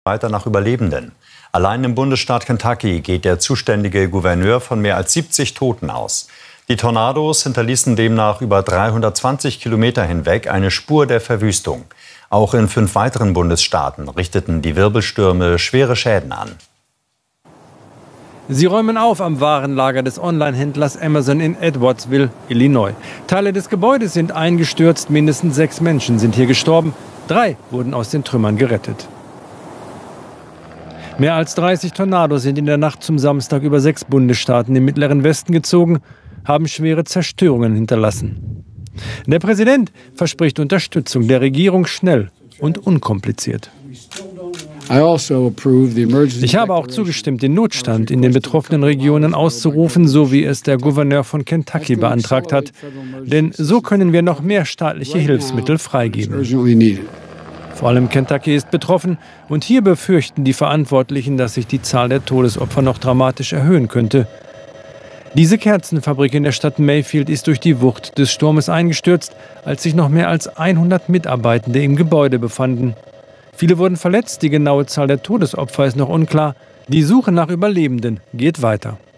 weiter nach Überlebenden. Allein im Bundesstaat Kentucky geht der zuständige Gouverneur von mehr als 70 Toten aus. Die Tornados hinterließen demnach über 320 Kilometer hinweg eine Spur der Verwüstung. Auch in 5 weiteren Bundesstaaten richteten die Wirbelstürme schwere Schäden an. Sie räumen auf am Warenlager des Online-Händlers Amazon in Edwardsville, Illinois. Teile des Gebäudes sind eingestürzt, mindestens 6 Menschen sind hier gestorben. 3 wurden aus den Trümmern gerettet. Mehr als 30 Tornados sind in der Nacht zum Samstag über 6 Bundesstaaten im Mittleren Westen gezogen, haben schwere Zerstörungen hinterlassen. Der Präsident verspricht Unterstützung der Regierung schnell und unkompliziert. Ich habe auch zugestimmt, den Notstand in den betroffenen Regionen auszurufen, so wie es der Gouverneur von Kentucky beantragt hat. Denn so können wir noch mehr staatliche Hilfsmittel freigeben. Vor allem Kentucky ist betroffen und hier befürchten die Verantwortlichen, dass sich die Zahl der Todesopfer noch dramatisch erhöhen könnte. Diese Kerzenfabrik in der Stadt Mayfield ist durch die Wucht des Sturmes eingestürzt, als sich noch mehr als 100 Mitarbeitende im Gebäude befanden. Viele wurden verletzt, die genaue Zahl der Todesopfer ist noch unklar. Die Suche nach Überlebenden geht weiter.